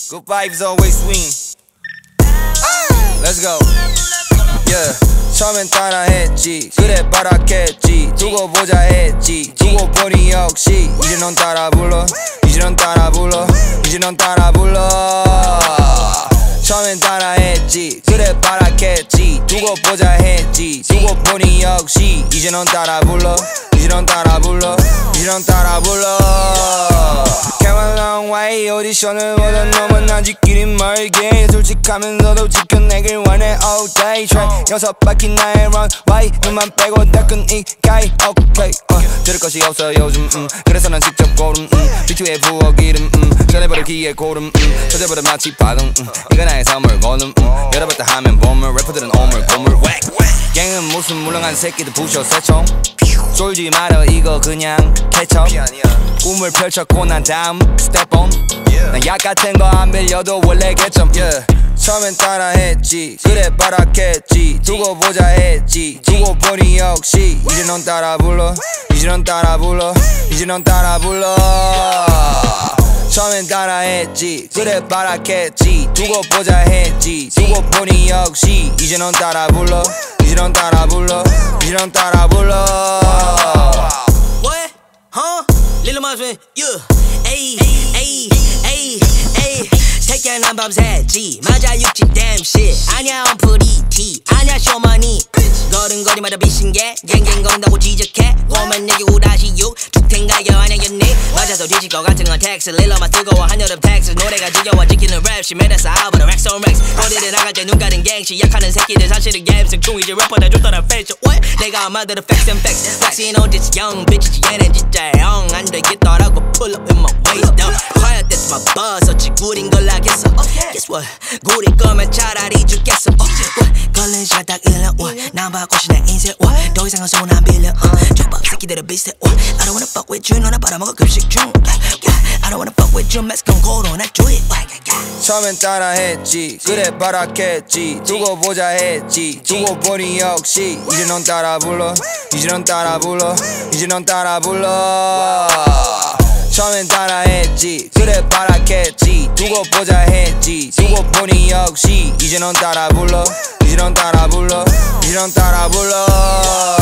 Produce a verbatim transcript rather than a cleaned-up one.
Good vibes always win. Let's go. Yeah. 처음엔 따라했지 그래 바랐겠지 두고 보자 했지 두고 보니 역시 이제 넌 따라 불러 이제 넌 따라 불러 이제 넌 따라 불러 처음엔 따라했지 그래 바랐겠지 두고 보자 했지 두고 보니 역시 이제 넌 따라 불러 이제 넌 따라 불러 이제 넌 따라 불러 Came a long way 오디션을 보던 놈은 아직끼리 멀게 솔직하면서도 지켜내길 원해 all day train 여섯 바퀴 나의 runway 눈만 빼고 다 끈 이 가이 okay uh, 들을 것이 없어 요즘 음. 그래서 난 직접 고름 음. 비추에 부어 기름 음. 전해버리기에 고름 음. 터져버려 마치 바둑 음. 이거 나의 선물 고름 음. 열어봤다 하면 보물 래퍼들은 오물 고물 갱은 무슨 물렁한 새끼들 부셔 새총 쫄지 말어 이거 그냥 캐쳐 꿈을 펼쳤고 난 다음 스텝 온 난 약 같은 거 안 빌려도 원래 개점 yeah. 처음엔 따라했지 그래 바랐겠지 두고 보자 했지 두고 보니 역시 이제 넌 따라 불러 이제 넌 따라 불러 이제 넌 따라 불러 처음엔 따라했지 그래 바랐겠지 두고 보자 했지 두고 보니 역시 이제 넌 따라 불러 이제 넌 따라 불러 이제 넌 따라 불러 What? Huh? Lil Mosman, yeah. Ayy, ayy, ayy, ayy. 새끼야 난 밤새지 맞아 육지 damn shit 아냐 on pretty 아냐 show money 걸음걸이마다 비신게 갱갱거린다고 지적해 오면 내게 우다시 육 죽탱가요 아냐겠니 맞아서 뒤질 것 같은 건 텍스 릴러만 뜨거워 한여름 텍스 노래가 지겨워 지키는 랩 심해서 아버려 렉스 on 렉스 거리를 나갈 때 눈 가린 갱시 약하는 새끼들 사실은 갬승 중이지 래퍼들 줬더라 패션 What? 내가 엄마들은 facts and facts flexing on this young bitches 얘는 진짜 영 안 되겠더라고 pull up in my waist down quiet that's my buzz 어찌 구린 걸 하겠어 Guess what? 구릴 거면 차라리 죽겠어 uh, 걸린 시간 딱 일 년 uh, 난 바꿔시 내 인생 uh, 더 이상은 손 안 빌려 uh, 족밥 새끼들은 비슷해 uh, I don't wanna fuck with you 너나 빨아먹어 급식 중 uh, I don't wanna fuck with you 매스컴 고로 날 조이 처음엔 따라했지 그래 바랐겠지 두고 보자 했지 두고 보니 역시 이제 넌 따라 불러 이제 넌 따라 불러 이제 넌 따라 불러 처음엔 따라했지 그래 바랐겠지 두고 보자 했지 두고 보니 역시 이제 넌 따라 불러 이제 넌 따라 불러 이제 넌 따라 불러